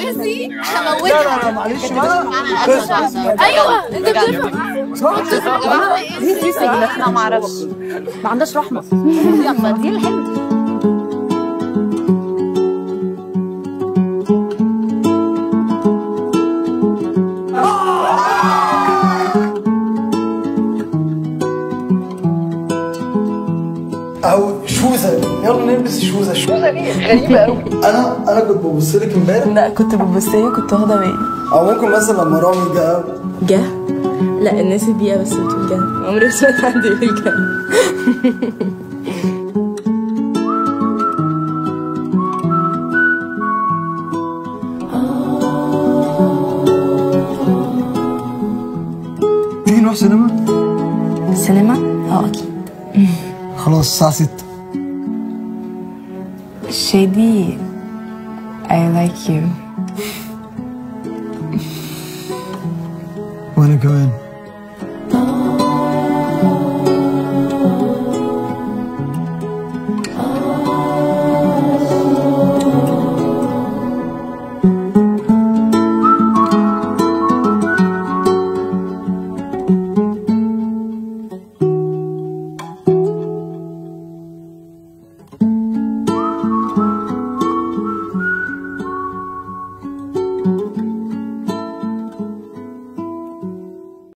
تحسي لا لا معلش بقى. ايوه انت بتفهم دي في سجنة ما اعرفش، ما عندهاش رحمة. يلا دي الحلم. او شوزه، يلا نلبس شوزه. الشوزه دي غريبه قوي. انا كنت ببص لك امبارح. لا كنت ببص لي كنت واخده بالي. او ممكن مثلا لما رامي جه لا الناس البيئة بس بتقول جه، عمري ما سمعت حد يقول جه. تيجي نروح سينما؟ السينما؟ اه اكيد. خلاص الساعة 6. شادي I like you. وانا كمان.